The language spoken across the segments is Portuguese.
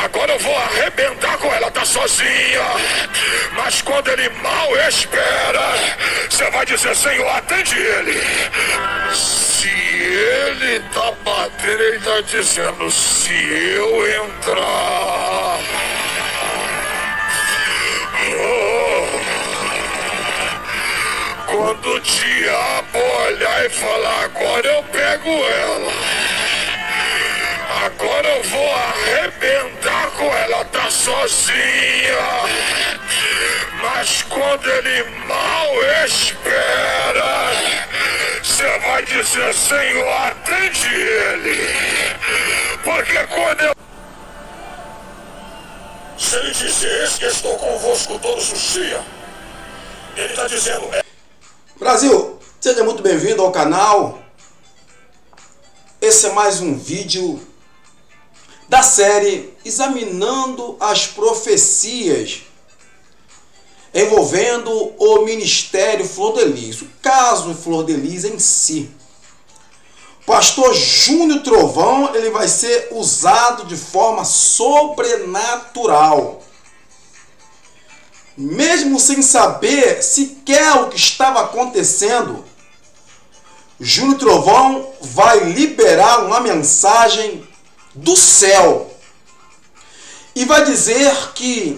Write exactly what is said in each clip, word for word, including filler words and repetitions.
Agora eu vou arrebentar com ela, tá sozinha. Mas quando ele mal espera, você vai dizer: Senhor, atende ele. Se ele tá batendo, ele tá dizendo: se eu entrar, oh. Quando o diabo olhar e falar: agora eu pego ela, agora eu vou arrebentar com ela, tá sozinha. Mas quando ele mal espera, você vai dizer: Senhor, atende ele. Porque quando eu... Se ele dizer: eis que estou convosco todos os dias, ele está dizendo... Brasil, seja muito bem-vindo ao canal. Esse é mais um vídeo da série examinando as profecias envolvendo o ministério Flor de Lis, o caso Flor de Lis em si. Pastor Júnior Trovão, ele vai ser usado de forma sobrenatural. Mesmo sem saber sequer o que estava acontecendo, Júnior Trovão vai liberar uma mensagem do céu e vai dizer que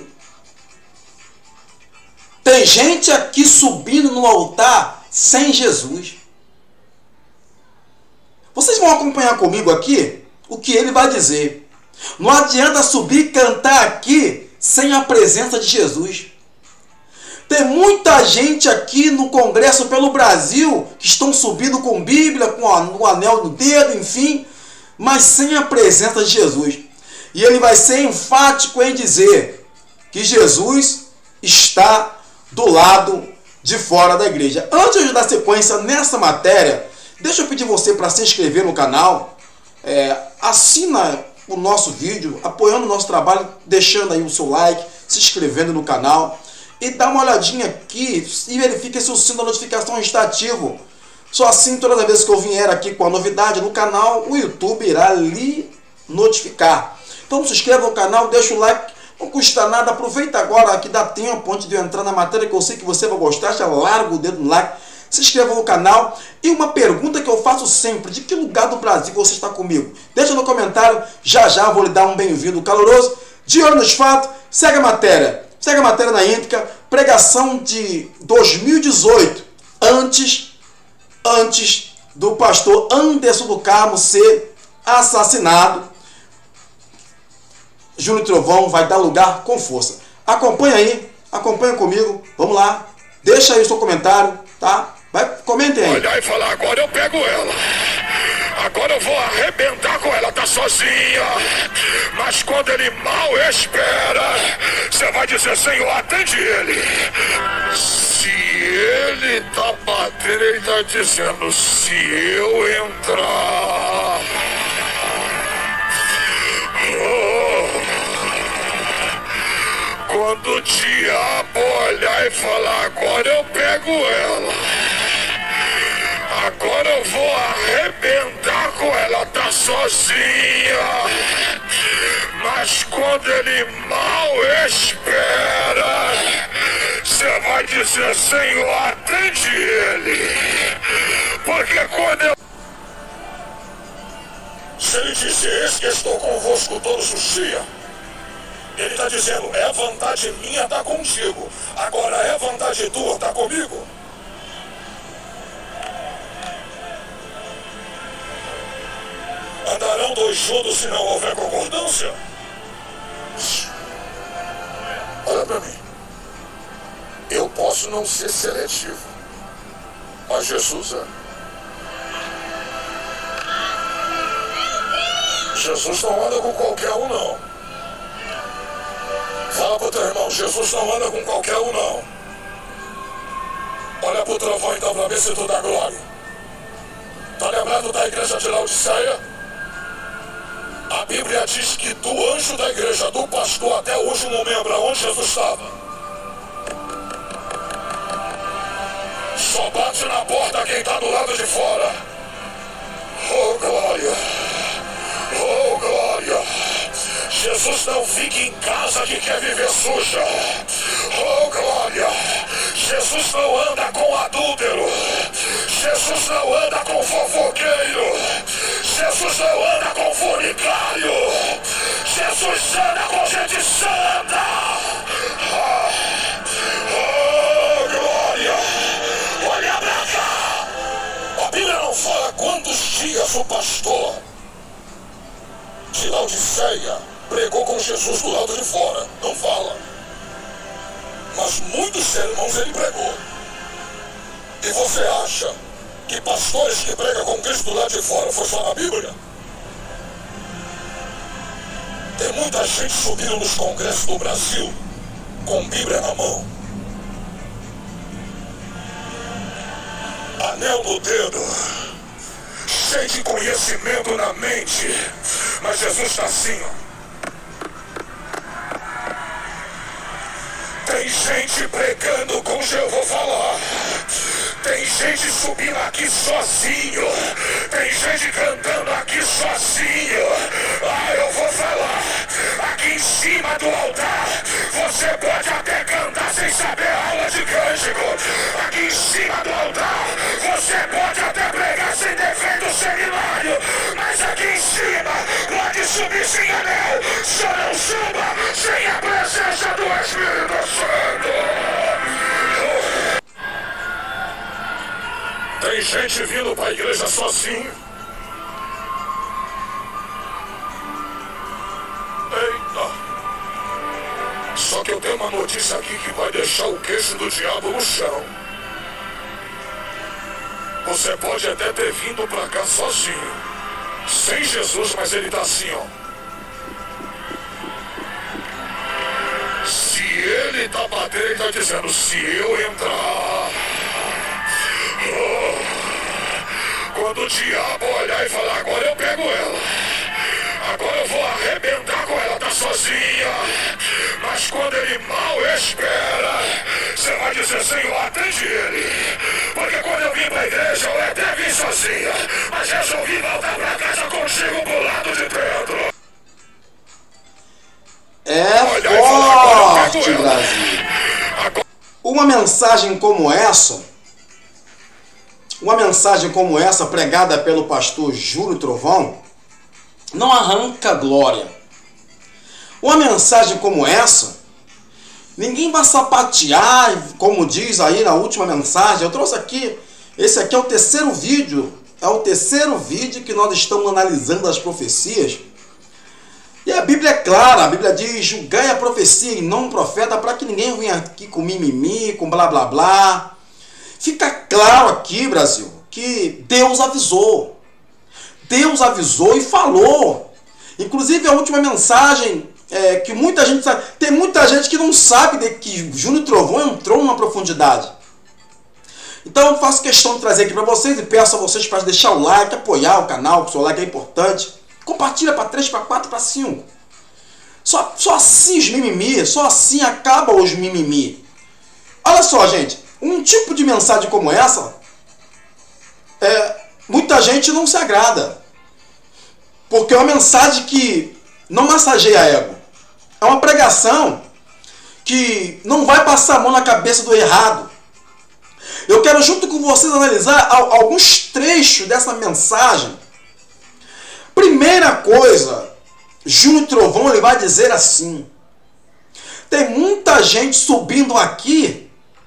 tem gente aqui subindo no altar sem Jesus. Vocês vão acompanhar comigo aqui o que ele vai dizer. Não adianta subir e cantar aqui sem a presença de Jesus. Tem muita gente aqui no Congresso pelo Brasil que estão subindo com Bíblia, com o anel no dedo, enfim, mas sem a presença de Jesus. E ele vai ser enfático em dizer que Jesus está do lado de fora da igreja. Antes de dar sequência nessa matéria, deixa eu pedir você para se inscrever no canal, é, assina o nosso vídeo, apoiando o nosso trabalho, deixando aí o seu like, se inscrevendo no canal. E dá uma olhadinha aqui e verifique se o sino da notificação está ativo. Só assim, todas as vezes que eu vier aqui com a novidade no canal, o YouTube irá lhe notificar. Então se inscreva no canal, deixa o like, não custa nada. Aproveita agora que dá tempo antes de eu entrar na matéria, que eu sei que você vai gostar. Já larga o dedo no like, se inscreva no canal. E uma pergunta que eu faço sempre: de que lugar do Brasil você está comigo? Deixa no comentário, já já vou lhe dar um bem-vindo caloroso. De olho nos fatos, segue a matéria. Segue a matéria na íntegra, pregação de dois mil e dezoito, antes, antes do pastor Anderson do Carmo ser assassinado. Júnior Trovão vai dar lugar com força. Acompanha aí, acompanha comigo, vamos lá, deixa aí o seu comentário, tá? Vai, comentem aí. Olhar e falar: agora eu pego ela, agora eu vou arrebentar com ela, tá sozinha. Mas quando ele mal espera, você vai dizer: Senhor, atende ele. Se ele tá batendo, ele tá dizendo: se eu entrar, oh. Quando o diabo olhar e falar: agora eu pego ela, agora eu vou arrebentar com ela, tá sozinha. Mas quando ele mal espera, você vai dizer: Senhor, atende ele. Porque quando eu... Se ele dizer: eis que estou convosco todos os dias, ele está dizendo: é vontade minha estar contigo, agora é vontade tua estar comigo. Andarão dois juntos se não houver concordância? Olha para mim. Eu posso não ser seletivo, mas Jesus é. Jesus não anda com qualquer um, não. Fala pro teu irmão: Jesus não anda com qualquer um, não. Olha pro trovão então para ver se tu dá glória. Tá lembrado da igreja de Laodiceia? A Bíblia diz que do anjo da igreja, do pastor, até hoje não lembra onde Jesus estava. Só bate na porta quem está do lado de fora. Oh glória, oh glória. Jesus não fica em casa que quer viver suja. Oh, glória! Jesus não anda com adúltero. Jesus não anda com fofoqueiro. Jesus não anda com fornicário. Jesus anda com gente santa. Ah, oh, glória! Olha pra cá! A Bíblia não fala quantos dias o pastor de Laodiceia pregou com Jesus do lado de fora. Não fala. Mas muitos sermões ele pregou. E você acha que pastores que pregam com Cristo do lado de fora foi só na Bíblia? Tem muita gente subindo nos congressos do Brasil com Bíblia na mão, anel no dedo, cheio de conhecimento na mente, mas Jesus está assim, ó. Tem gente pregando com eu vou falar. Tem gente subindo aqui sozinho. Tem gente cantando aqui sozinho. Ah, eu vou falar. Aqui em cima do altar, você pode até cantar sem saber a aula de cântico. Aqui em cima do altar, você pode até pregar sem ter feito o seminário. Mas aqui em cima, pode subir sem anel. Só não suba sem a presença do Espírito Santo. Tem gente vindo para a igreja sozinho. Eita! Só que eu tenho uma notícia aqui que vai deixar o queixo do diabo no chão. Você pode até ter vindo para cá sozinho, sem Jesus, mas ele está assim, ó. Se ele está batendo, ele está dizendo, se eu entrar... Oh, quando o diabo olhar e falar, agora eu pego ela, agora eu vou arrebentar com ela, tá sozinha. Mas quando ele mal espera, você vai dizer, Senhor, atende ele. Porque quando eu vim pra igreja, eu até vim sozinha, mas resolvi voltar pra casa contigo pro lado de dentro. É Olha, forte, falar, Brasil. Uma mensagem como essa, uma mensagem como essa pregada pelo pastor Júlio Trovão, não arranca glória. Uma mensagem como essa, ninguém vai sapatear, como diz aí na última mensagem. Eu trouxe aqui, esse aqui é o terceiro vídeo, é o terceiro vídeo que nós estamos analisando as profecias. E a Bíblia é clara, a Bíblia diz, julgai a profecia e não o profeta, para que ninguém venha aqui com mimimi, com blá blá blá. Fica claro aqui, Brasil, que Deus avisou. Deus avisou e falou. Inclusive a última mensagem, é, que muita gente sabe, tem muita gente que não sabe de que Júlio Trovão entrou numa profundidade. Então eu faço questão de trazer aqui para vocês e peço a vocês para deixar o like, apoiar o canal, que o seu like é importante. Compartilha para três, para quatro, para cinco. Só, só assim os mimimi, só assim acaba os mimimi. Olha só, gente. Um tipo de mensagem como essa, é, muita gente não se agrada. Porque é uma mensagem que não massageia ego. É uma pregação que não vai passar a mão na cabeça do errado. Eu quero junto com vocês analisar alguns trechos dessa mensagem. Primeira coisa, Júlio Trovão ele vai dizer assim, tem muita gente subindo aqui,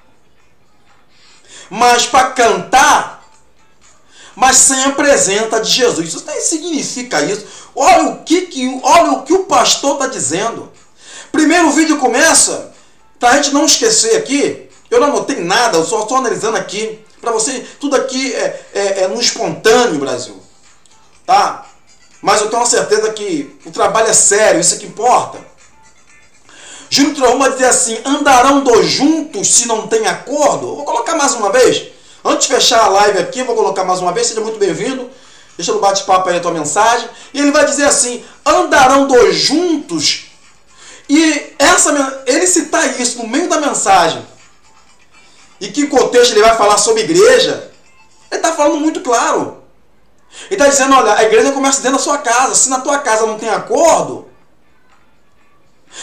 mas para cantar, mas sem a presença de Jesus. Isso nem significa isso. Olha o que, que, olha o, que o pastor está dizendo. Primeiro o vídeo começa, para a gente não esquecer aqui, eu não anotei nada, eu só estou analisando aqui, para você, tudo aqui é, é, é no espontâneo, Brasil. Tá? Mas eu tenho uma certeza que o trabalho é sério, isso é que importa. Júlio Trovão vai dizer assim, andarão dois juntos se não tem acordo? Vou colocar mais uma vez. Antes de fechar a live aqui, vou colocar mais uma vez, seja muito bem-vindo. Deixa no bate-papo aí a tua mensagem. E ele vai dizer assim, andarão dois juntos? E essa, ele citar isso no meio da mensagem, e que contexto ele vai falar sobre igreja, ele está falando muito claro. Ele está dizendo, olha, a igreja começa dentro da sua casa. Se na tua casa não tem acordo,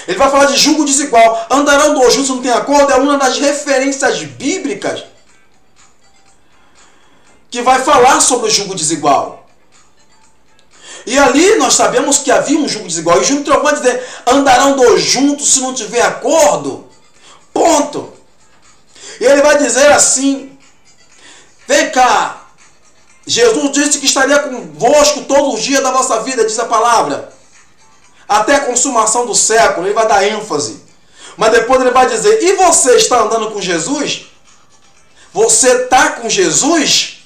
Ele vai falar de julgo desigual. Andarão dois juntos, não tem acordo, é uma das referências bíblicas que vai falar sobre o julgo desigual. E ali nós sabemos que havia um julgo desigual. E Júnior Trovão vai dizer, andarão dois juntos se não tiver acordo? Ponto. E ele vai dizer assim, vem cá, Jesus disse que estaria convosco todos os dias da vossa vida, diz a palavra, até a consumação do século. Ele vai dar ênfase. Mas depois ele vai dizer, e você está andando com Jesus? Você está com Jesus?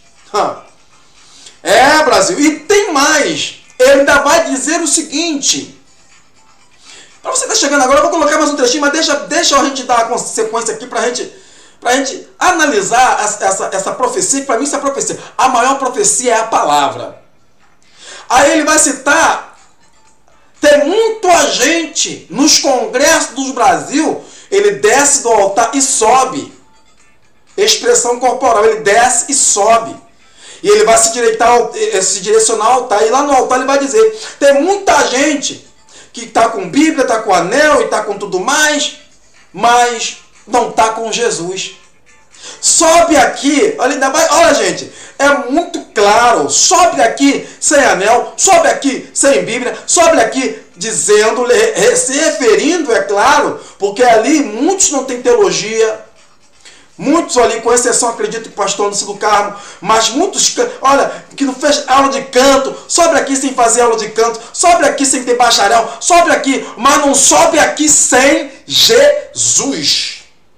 É, Brasil. E tem mais. Ele ainda vai dizer o seguinte. Para você que está chegando agora, eu vou colocar mais um trechinho, mas deixa, deixa a gente dar a sequência aqui para a gente, pra gente analisar essa, essa, essa profecia. Para mim, essa profecia, a maior profecia é a palavra. Aí ele vai citar, tem muita gente nos congressos do Brasil, ele desce do altar e sobe. Expressão corporal, ele desce e sobe. E ele vai se, direitar, se direcionar ao altar. E lá no altar ele vai dizer, tem muita gente que está com Bíblia, está com anel e está com tudo mais, mas não está com Jesus. Sobe aqui, olha, ainda vai, olha gente, é muito claro, sobe aqui sem anel, sobe aqui sem Bíblia, sobe aqui dizendo, se referindo, é claro, porque ali muitos não têm teologia, muitos ali, com exceção, acredito que o pastor Anderson do Carmo, mas muitos, olha, que não fez aula de canto, sobe aqui sem fazer aula de canto, sobe aqui sem ter bacharel, sobe aqui, mas não sobe aqui sem Jesus.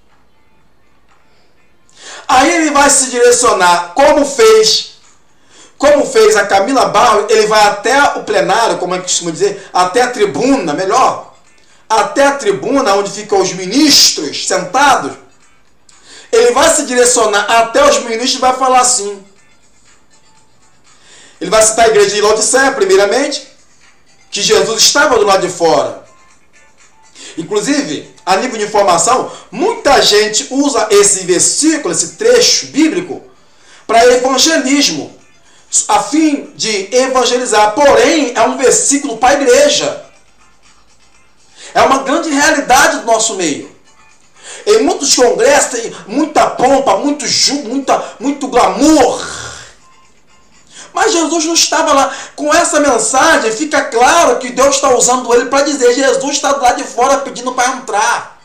Aí ele vai se direcionar, como fez, como fez a Camila Barros, ele vai até o plenário, como é que costuma dizer, até a tribuna, melhor, até a tribuna onde ficam os ministros sentados. Ele vai se direcionar até os ministros e vai falar assim. Ele vai citar a igreja de Laodiceia, primeiramente, que Jesus estava do lado de fora. Inclusive, a nível de informação, muita gente usa esse versículo, esse trecho bíblico, para evangelismo, a fim de evangelizar. Porém, é um versículo para a igreja. É uma grande realidade do nosso meio. Em muitos congressos tem muita pompa, muito jugo, muita, muito glamour. Mas Jesus não estava lá. Com essa mensagem, fica claro que Deus está usando ele para dizer, Jesus está do lado de fora pedindo para entrar.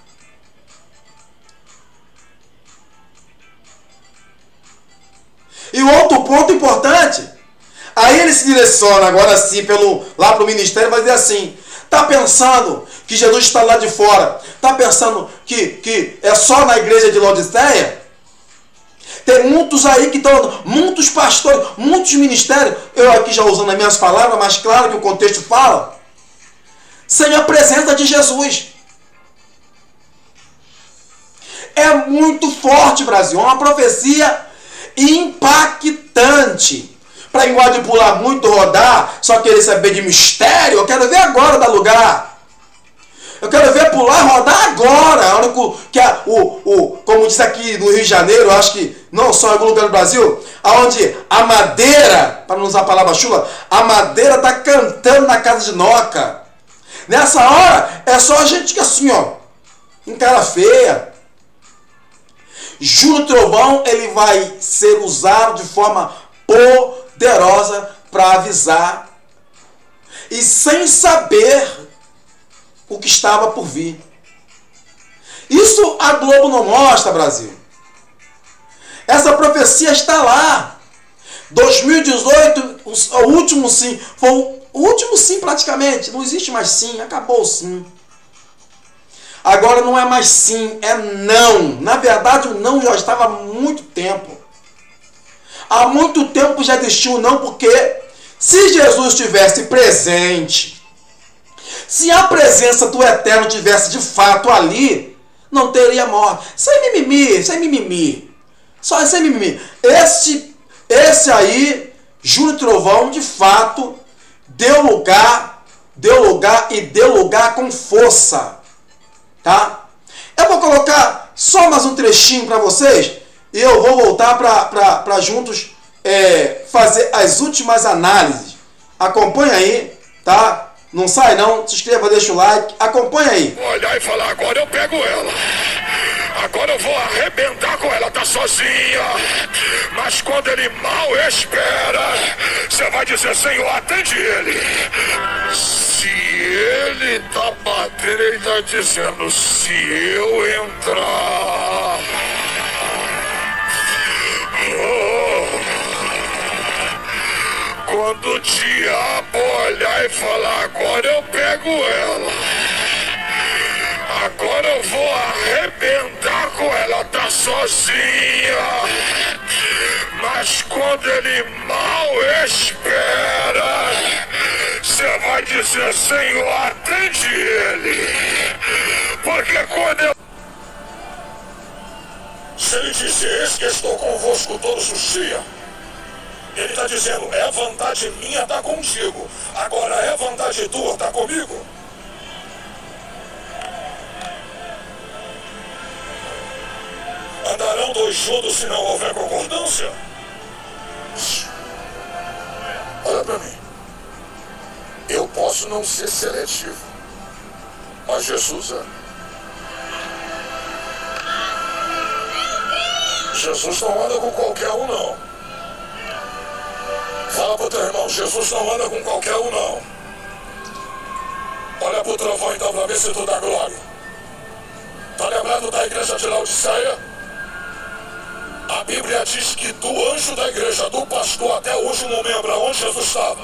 E o outro ponto importante, aí ele se direciona agora sim pelo, lá para o ministério, vai dizer assim, está pensando que Jesus está lá de fora? Está pensando que, que é só na igreja de Laodiceia? Tem muitos aí que estão, muitos pastores, muitos ministérios, eu aqui já usando as minhas palavras, mas claro que o contexto fala, sem a presença de Jesus. É muito forte, Brasil, é uma profecia impactante. Para igual de pular muito, rodar, só querer saber de mistério, eu quero ver agora dar lugar. Eu quero ver pular e rodar agora. Olha que a, o, o, como diz aqui no Rio de Janeiro, acho que não só em algum lugar do Brasil, onde a madeira, para não usar a palavra chula, a madeira está cantando na casa de Noca. Nessa hora, é só a gente que assim, ó, em cara feia. Júnior Trovão, ele vai ser usado de forma poderosa para avisar e sem saber o que estava por vir. Isso a Globo não mostra, Brasil. Essa profecia está lá. dois mil e dezoito, o último sim, foi o último sim praticamente. Não existe mais sim, acabou o sim. Agora não é mais sim, é não. Na verdade o não já estava há muito tempo. Há muito tempo já existiu o não, porque se Jesus estivesse presente, se a presença do Eterno tivesse de fato ali, não teria morte. Sem mimimi, sem mimimi. Só sem mimimi. Esse, esse aí, Júnior Trovão, de fato, deu lugar, deu lugar e deu lugar com força. Tá? Eu vou colocar só mais um trechinho para vocês e eu vou voltar para juntos é, fazer as últimas análises. Acompanha aí, tá? Não sai não, se inscreva, deixa o like, acompanha aí. Vou olhar e falar, agora eu pego ela. Agora eu vou arrebentar com ela, tá sozinha. Mas quando ele mal espera, você vai dizer, Senhor, atende ele. Se ele tá batendo, ele tá dizendo, se eu entrar... Oh. Quando o diabo olhar e falar, agora eu pego ela. Agora eu vou arrebentar com ela, tá sozinha. Mas quando ele mal espera, você vai dizer, Senhor, atende ele. Porque quando eu... Se ele dizer, eis que estou convosco todos os dias, ele está dizendo, é vontade minha estar contigo. Agora é vontade tua estar comigo? Andarão dois juntos se não houver concordância? Olha para mim. Eu posso não ser seletivo, mas Jesus é. Jesus não anda com qualquer um, não. Fala pro teu irmão, Jesus não anda com qualquer um, não. Olha pro trovão então pra ver se tu dá glória. Tá lembrado da igreja de Laodiceia? A Bíblia diz que do anjo da igreja, do pastor, até hoje não lembra onde Jesus estava.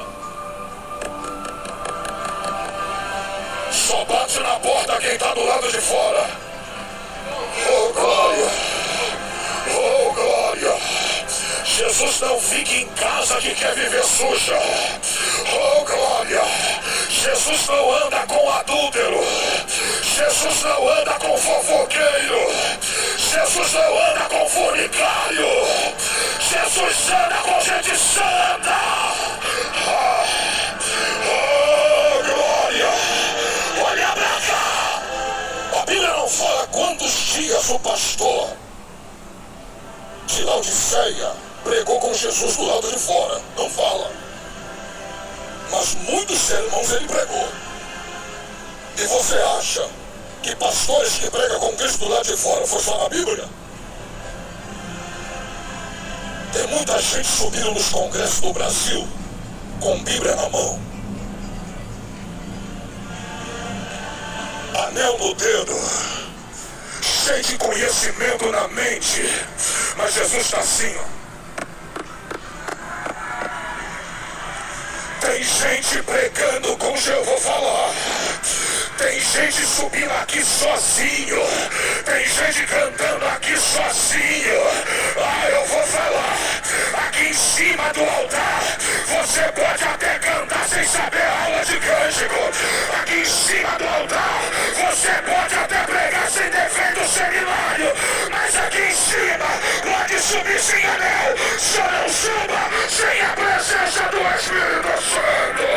Só bate na porta quem tá do lado de fora. Oh, glória! Oh, glória! Jesus não fica em casa que quer viver suja. Oh, glória! Jesus não anda com adúltero. Jesus não anda com fofoqueiro. Jesus não anda com fornicário. Jesus anda com gente santa. Oh, oh, glória! Olha pra cá! A Bíblia não fala quantos dias o pastor de Laodiceia pregou com Jesus do lado de fora. Não fala. Mas muitos sermões ele pregou. E você acha que pastores que pregam com Cristo do lado de fora foi só na Bíblia? Tem muita gente subindo nos congressos do Brasil com Bíblia na mão, anel no dedo, cheio de conhecimento na mente, mas Jesus está assim, ó. Tem gente pregando com eu vou falar. Tem gente subindo aqui sozinho. Tem gente cantando aqui sozinho. Ah, eu vou falar. Aqui em cima do altar, você pode até cantar sem saber a aula de cântico. Aqui em cima do altar, você pode até pregar sem ter feito o seminário. Mas aqui em cima, pode subir sem anel. Só não suba sem a presença do Espírito Santo.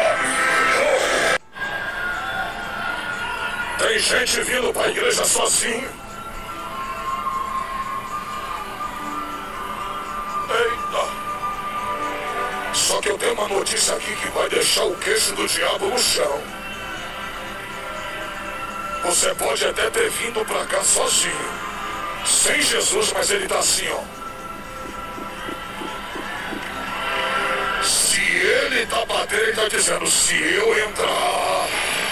Tem gente vindo para a igreja sozinho. Eita! Só que eu tenho uma notícia aqui que vai deixar o queixo do diabo no chão. Você pode até ter vindo para cá sozinho, sem Jesus, mas ele está assim, ó. Se ele está batendo, ele está dizendo, se eu entrar...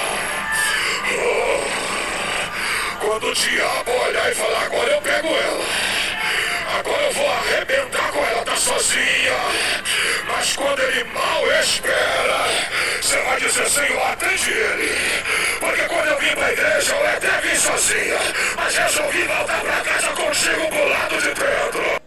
Oh, quando o diabo olhar e falar, agora eu pego ela. Agora eu vou arrebentar com ela, tá sozinha. Mas quando ele mal espera, você vai dizer, Senhor, atende ele. Porque quando eu vim pra igreja, eu até vim sozinha, mas resolvi voltar pra casa contigo pro lado de dentro.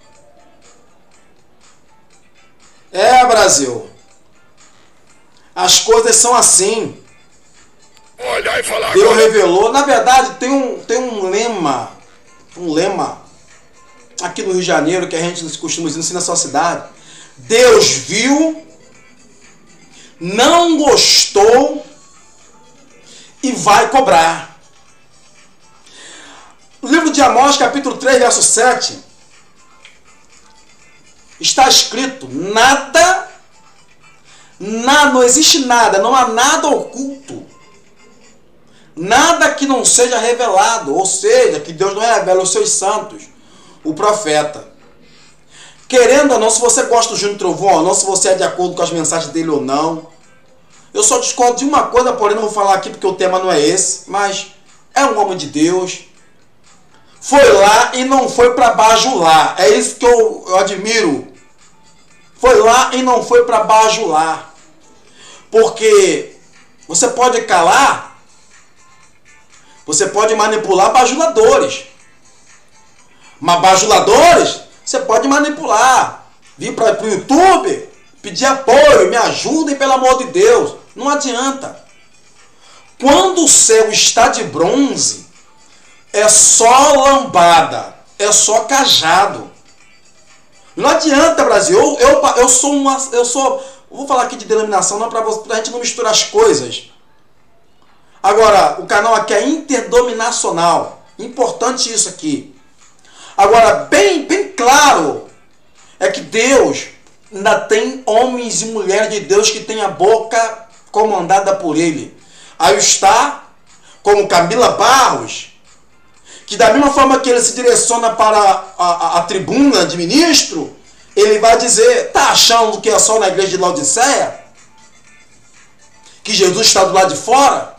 É, Brasil. As coisas são assim. Olhar e falar, Deus revelou. Na verdade, tem um, tem um lema, um lema aqui no Rio de Janeiro que a gente costuma dizer na sua cidade. Deus viu, não gostou e vai cobrar. No livro de Amós, capítulo três, verso sete, está escrito: nada, Na, não existe nada, não há nada oculto. Nada que não seja revelado, ou seja, que Deus não revela aos seus santos, o profeta. Querendo ou não, se você gosta do Júnior Trovão ou não, se você é de acordo com as mensagens dele ou não, eu só discordo de uma coisa, porém não vou falar aqui porque o tema não é esse, mas é um homem de Deus. Foi lá e não foi para bajular. É isso que eu, eu admiro. Foi lá e não foi para bajular. Porque você pode calar, você pode manipular bajuladores. Mas bajuladores, você pode manipular. Vir para o YouTube, pedir apoio, me ajudem pelo amor de Deus. Não adianta. Quando o céu está de bronze, é só lambada, é só cajado. Não adianta, Brasil. Eu, eu, eu sou uma. Eu sou. Vou falar aqui de denominação, não para a gente não misturar as coisas. Agora, o canal aqui é interdominacional. Importante isso aqui. Agora, bem, bem claro, é que Deus ainda tem homens e mulheres de Deus que têm a boca comandada por Ele. Aí está, como Camila Barros, que da mesma forma que ele se direciona para a, a, a tribuna de ministro, ele vai dizer, tá achando que é só na igreja de Laodiceia? Que Jesus está do lado de fora?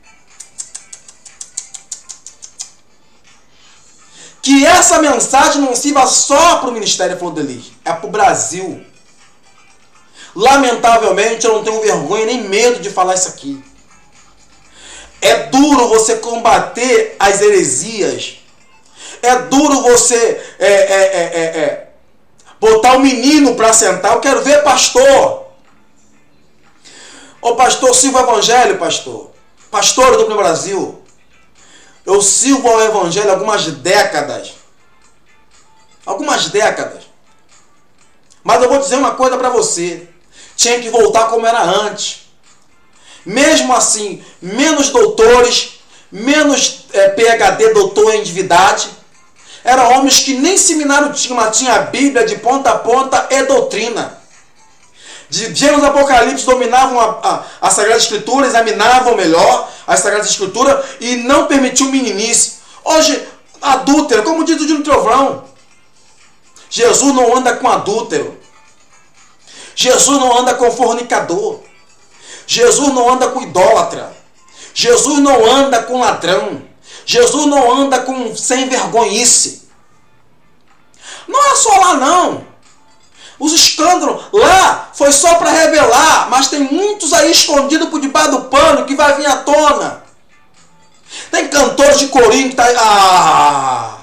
Que essa mensagem não sirva só para o Ministério Flor de Lis, é para o Brasil. Lamentavelmente, eu não tenho vergonha nem medo de falar isso aqui. É duro você combater as heresias. É duro você é, é, é, é, é, botar o menino para sentar. Eu quero ver, pastor. Ô pastor, sirvo o evangelho, pastor. Pastor do Brasil. Eu sirvo ao evangelho há algumas décadas. Algumas décadas. Mas eu vou dizer uma coisa para você. Tinha que voltar como era antes. Mesmo assim, menos doutores, menos é, P H D, doutor em divindade. Eram homens que nem seminário tinham, mas tinha a Bíblia de ponta a ponta e doutrina. De Gênesis Apocalipse dominavam a, a, a Sagrada Escritura, examinavam melhor a Sagrada Escritura e não permitiam meninice. Hoje, adúltero, como diz o Júnior Trovão, Jesus não anda com adúltero. Jesus não anda com fornicador. Jesus não anda com idólatra. Jesus não anda com ladrão. Jesus não anda com sem vergonhice. Não é só lá não. Os escândalos lá foi só para revelar, mas tem muitos aí escondidos por debaixo do pano que vai vir à tona. Tem cantores de corinho que tá ah!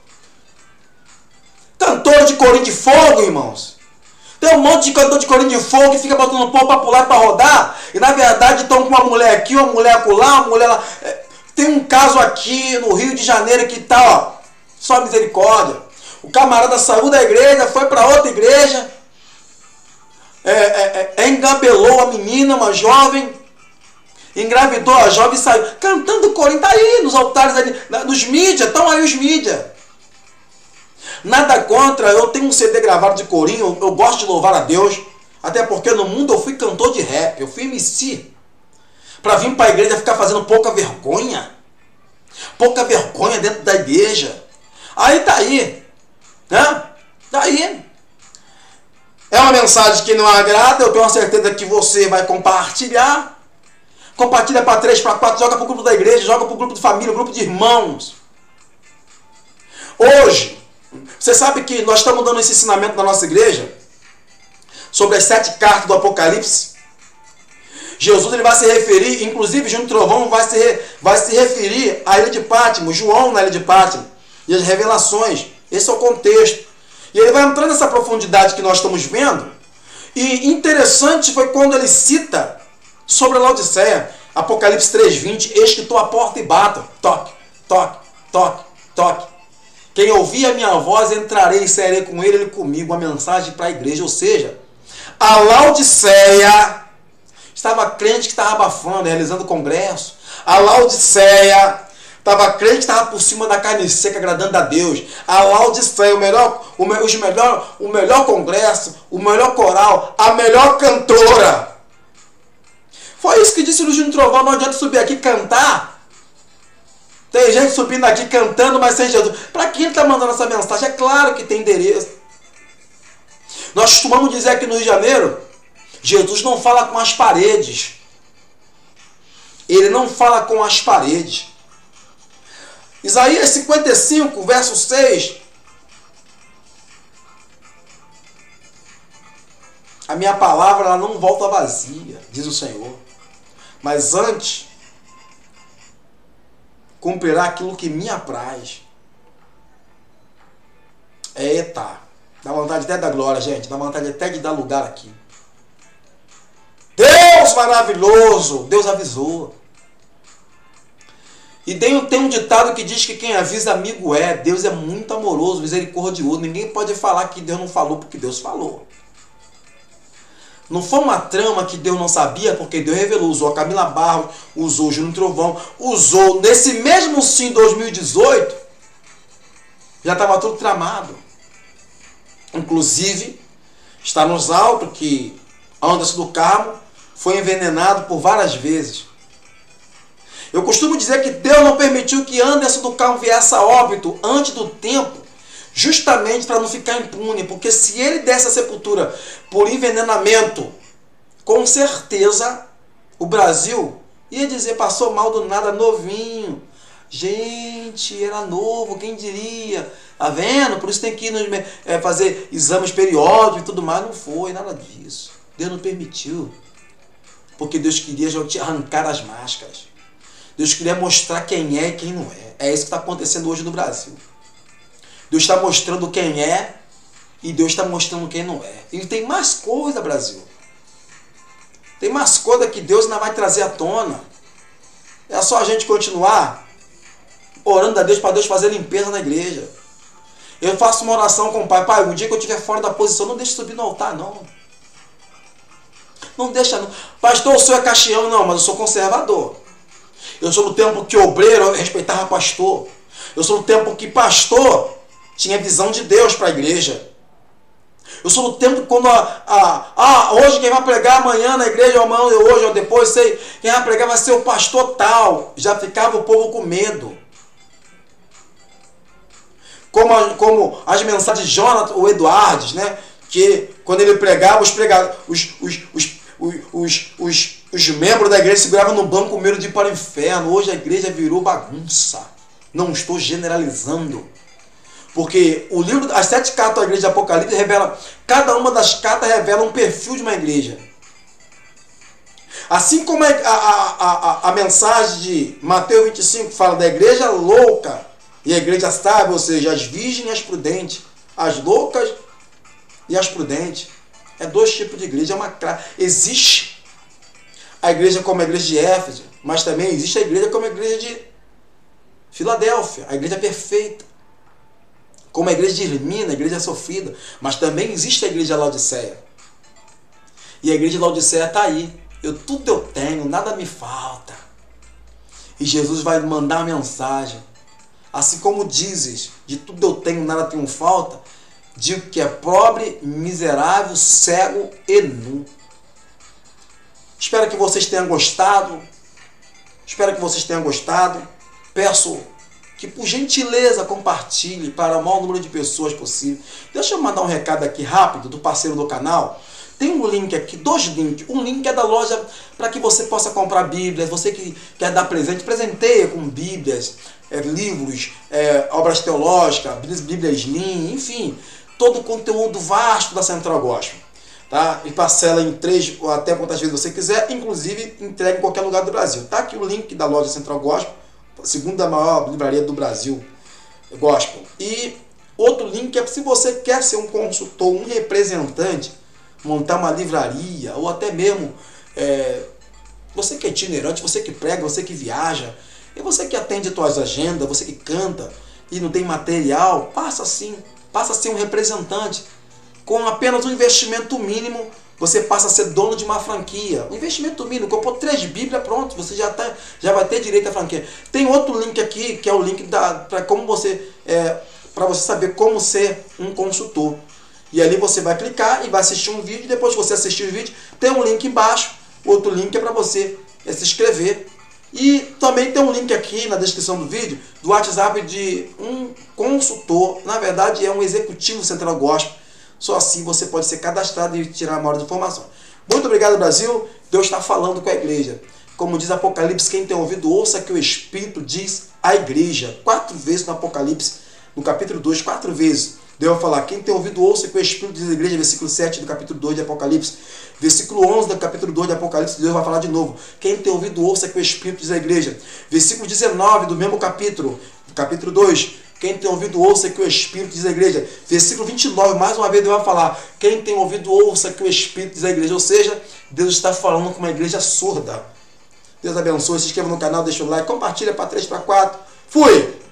Cantor de corinho de fogo, irmãos. Tem um monte de cantor de corinho de fogo que fica botando um pão para pular, para rodar, e na verdade estão com uma mulher aqui, uma mulher acolá, uma mulher lá. Tem um caso aqui no Rio de Janeiro que tá, ó, só misericórdia. O camarada saiu da igreja, foi para outra igreja, é, é, é, engabelou a menina, uma jovem, engravidou a jovem e saiu. Cantando corinho, tá aí nos altares, ali, nos mídias, estão aí os mídias. Nada contra, eu tenho um C D gravado de corinho, eu gosto de louvar a Deus, até porque no mundo eu fui cantor de rap, eu fui M C. Para vir para a igreja ficar fazendo pouca vergonha, pouca vergonha dentro da igreja. Aí tá aí, né? Tá aí. É uma mensagem que não agrada, eu tenho a certeza que você vai compartilhar. Compartilha para três, para quatro, joga para o grupo da igreja, joga para o grupo de família, grupo de irmãos. Hoje, você sabe que nós estamos dando esse ensinamento na nossa igreja sobre as sete cartas do Apocalipse. Jesus ele vai se referir, inclusive Júnior Trovão vai se, vai se referir à ilha de Patmos, João na ilha de Patmos, e as revelações. Esse é o contexto. E ele vai entrar nessa profundidade que nós estamos vendo. E interessante foi quando ele cita sobre a Laodiceia, Apocalipse três, vinte, eis que estou à porta e bato. Toque, toque, toque, toque. Quem ouvir a minha voz, entrarei e sairei com ele, ele comigo. Uma mensagem para a igreja. Ou seja, a Laodiceia estava crente que estava abafando, realizando congresso. A Laodiceia estava crente que estava por cima da carne seca, agradando a Deus. A Laodiceia, o melhor, o, me, os melhor, o melhor congresso, o melhor coral, a melhor cantora. Foi isso que disse o Luiz Trovão, não adianta subir aqui e cantar. Tem gente subindo aqui cantando, mas sem Jesus. Para quem ele está mandando essa mensagem? É claro que tem endereço. Nós costumamos dizer aqui no Rio de Janeiro, Jesus não fala com as paredes. Ele não fala com as paredes. Isaías cinquenta e cinco, verso seis. A minha palavra ela não volta vazia, diz o Senhor. Mas antes, cumprirá aquilo que me apraz. Eita, dá vontade até da glória, gente. Dá vontade até de dar lugar aqui. Deus maravilhoso, Deus avisou. E tem um ditado que diz que quem avisa amigo é. Deus é muito amoroso, misericordioso. Ninguém pode falar que Deus não falou porque Deus falou. Não foi uma trama que Deus não sabia, porque Deus revelou. Usou a Camila Barros, usou o Júnior Trovão, usou nesse mesmo sim dois mil e dezoito. Já estava tudo tramado. Inclusive, está nos autos que Anderson do Carmo foi envenenado por várias vezes. Eu costumo dizer que Deus não permitiu que Anderson do Carmo viesse a óbito antes do tempo, justamente para não ficar impune, porque se ele desse a sepultura por envenenamento, com certeza o Brasil ia dizer, passou mal do nada, novinho. Gente, era novo, quem diria? Tá vendo? Por isso tem que ir nos, é, fazer exames periódicos e tudo mais. Não foi, nada disso. Deus não permitiu. Porque Deus queria já te arrancar as máscaras. Deus queria mostrar quem é e quem não é. É isso que está acontecendo hoje no Brasil. Deus está mostrando quem é e Deus está mostrando quem não é. E tem mais coisa, Brasil. Tem mais coisa que Deus ainda vai trazer à tona. É só a gente continuar orando a Deus para Deus fazer limpeza na igreja. Eu faço uma oração com o Pai. Pai, um dia que eu estiver fora da posição, não deixe subir no altar, não. Não deixa, não. Pastor, o senhor é caxiano? Não, mas eu sou conservador. Eu sou do tempo que obreiro respeitava pastor. Eu sou do tempo que pastor tinha visão de Deus para a igreja. Eu sou do tempo quando a, a, a, hoje quem vai pregar amanhã na igreja, ou amanhã, ou hoje, ou depois, sei, quem vai pregar vai ser o pastor tal. Já ficava o povo com medo. Como, a, como as mensagens de Jonathan, o Eduardes, né? Que quando ele pregava, os, prega, os, os, os, os, os, os, os membros da igreja seguravam no banco com medo de ir para o inferno. Hoje a igreja virou bagunça. Não estou generalizando. Porque o livro, as sete cartas da igreja de Apocalipse revela, cada uma das cartas revela um perfil de uma igreja. Assim como a, a, a, a mensagem de Mateus vinte e cinco fala da igreja louca e a igreja sábia, ou seja, as virgens e as prudentes, as loucas e as prudentes. É dois tipos de igreja. É uma, existe a igreja como a igreja de Éfeso, mas também existe a igreja como a igreja de Filadélfia, a igreja perfeita. Como a igreja de Irmina, a igreja sofrida. Mas também existe a igreja de Laodiceia. E a igreja de Laodiceia está aí. Eu, tudo eu tenho, nada me falta. E Jesus vai mandar uma mensagem. Assim como dizes, de tudo eu tenho, nada tenho falta, digo que é pobre, miserável, cego e nu. Espero que vocês tenham gostado. Espero que vocês tenham gostado. Peço que, por gentileza, compartilhe para o maior número de pessoas possível. Deixa eu mandar um recado aqui rápido do parceiro do canal. Tem um link aqui, dois links. Um link é da loja para que você possa comprar bíblias. Você que quer dar presente, presenteia com bíblias, é, livros, é, obras teológicas, bíblias Slim, enfim. Todo o conteúdo vasto da Central Gospel. Tá? E parcela em três ou até quantas vezes você quiser. Inclusive, entrega em qualquer lugar do Brasil. Tá aqui o link da loja Central Gospel. Segunda maior livraria do Brasil, Gospel. E outro link é se você quer ser um consultor, um representante, montar uma livraria, ou até mesmo é, você que é itinerante, você que prega, você que viaja, e você que atende as suas agendas, você que canta e não tem material, passa assim, passa a ser um representante. Com apenas um investimento mínimo, você passa a ser dono de uma franquia. Um investimento mínimo, comprou três bíblias, pronto, você já, tá, já vai ter direito à franquia. Tem outro link aqui, que é o link para como você, é, para você saber como ser um consultor. E ali você vai clicar e vai assistir um vídeo. Depois que você assistir o vídeo, tem um link embaixo Outro link é para você é se inscrever. E também tem um link aqui na descrição do vídeo do WhatsApp de um consultor, na verdade é um executivo Central Gospel. Só assim você pode ser cadastrado e tirar a maior informação. Muito obrigado, Brasil. Deus está falando com a igreja. Como diz Apocalipse, quem tem ouvido, ouça que o Espírito diz à igreja. Quatro vezes no Apocalipse, no capítulo dois, quatro vezes. Deus vai falar, quem tem ouvido, ouça que o Espírito diz à igreja, versículo sete do capítulo dois de Apocalipse. Versículo onze do capítulo dois de Apocalipse, Deus vai falar de novo. Quem tem ouvido, ouça que o Espírito diz à igreja. Versículo dezenove do mesmo capítulo, do capítulo dois. Quem tem ouvido, ouça que o Espírito diz à igreja. Versículo vinte e nove, mais uma vez Deus vai falar, quem tem ouvido, ouça que o Espírito diz à igreja. Ou seja, Deus está falando com uma igreja surda. Deus abençoe, se inscreva no canal, deixa o like, compartilha para três, para quatro. Fui!